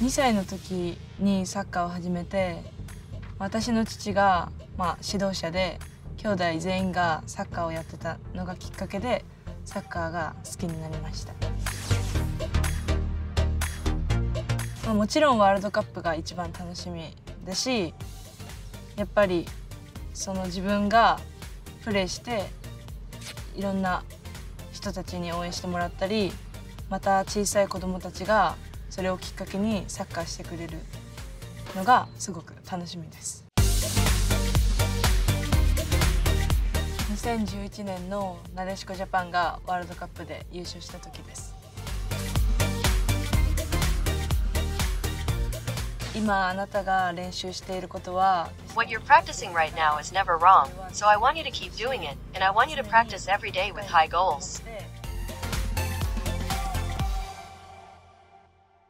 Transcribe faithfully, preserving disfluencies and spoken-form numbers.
にさいの時にサッカーを始めて、私の父が、まあ、指導者で兄弟全員がサッカーをやってたのがきっかけでサッカーが好きになりました。まあ、もちろんワールドカップが一番楽しみだし、やっぱりその自分がプレーしていろんな人たちに応援してもらったり、また小さい子どもたちがそれをきっかけにサッカーしてくれるのがすごく楽しみです。にせんじゅういちねんのなでしこジャパンがワールドカップで優勝した時です。今あなたが練習していることは What you're practicing right now is never wrong, so I want you to keep doing it, and I want you to practice every day with high goals.